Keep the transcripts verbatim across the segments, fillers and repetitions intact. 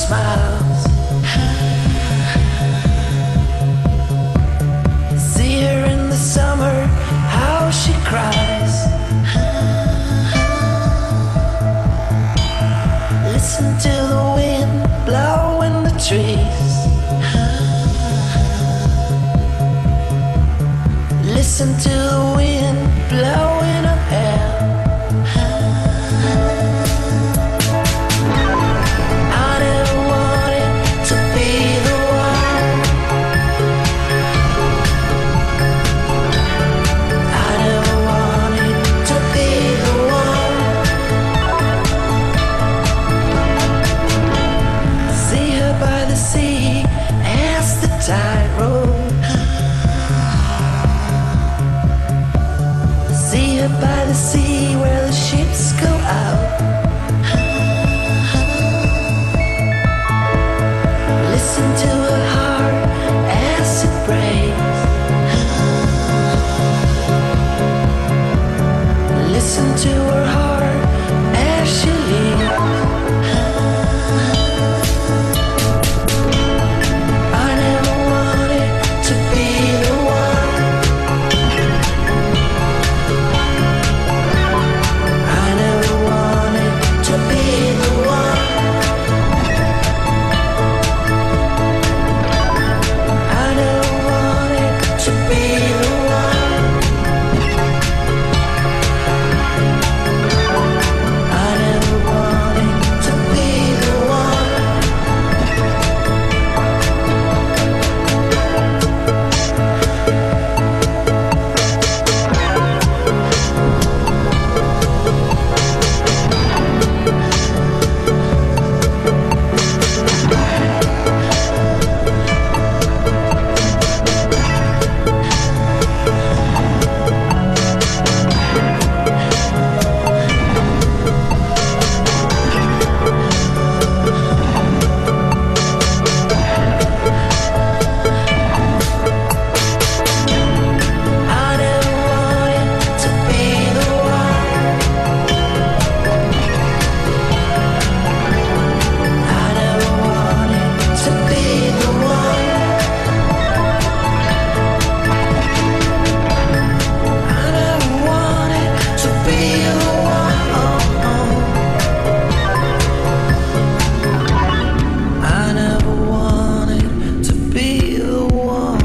smiles. See her in the summer, how she cries. Listen to the wind blow in the trees. Listen to the wind blow in her hair. I never wanted to be the one. I never wanted to be the one. See her by the sea as the tide rolls. See her by the sea where the ships go out. Listen to her heart as it breaks. Listen to her heart as she leaves. I never wanted to be the one. I never wanted to be the one. I never wanted to be the one. I never wanted to be the one. I never wanted to be the one. I never wanted to be the one. I never wanted to be the one. I never wanted to be the one.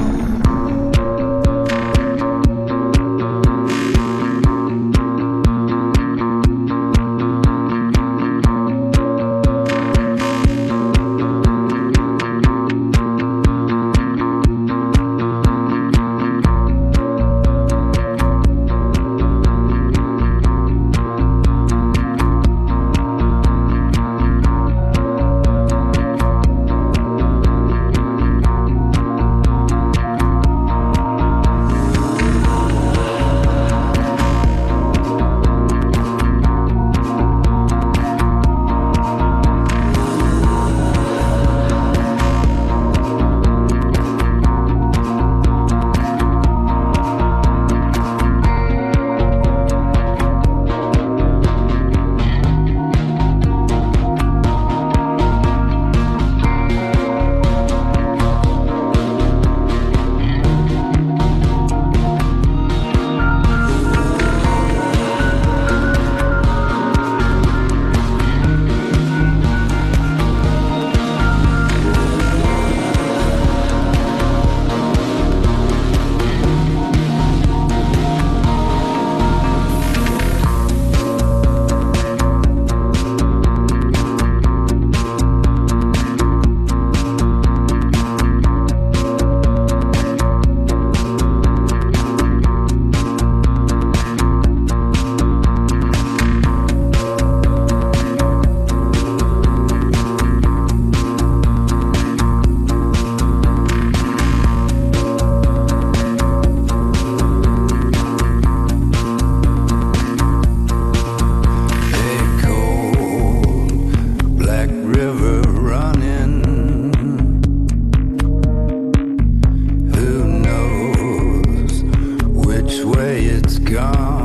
Gone.